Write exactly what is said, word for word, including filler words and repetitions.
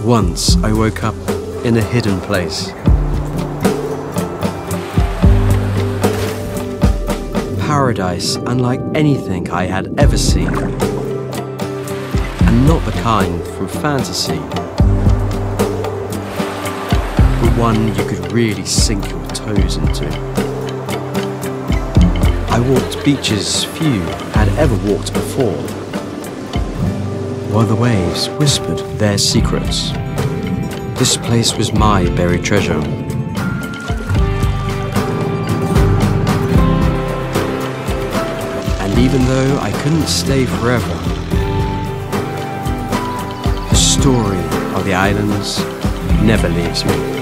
Once I woke up in a hidden place. Paradise unlike anything I had ever seen, and not the kind from fantasy, but one you could really sink your toes into. I walked beaches few had ever walked before, while the waves whispered their secrets. This place was my buried treasure. And even though I couldn't stay forever, the story of the islands never leaves me.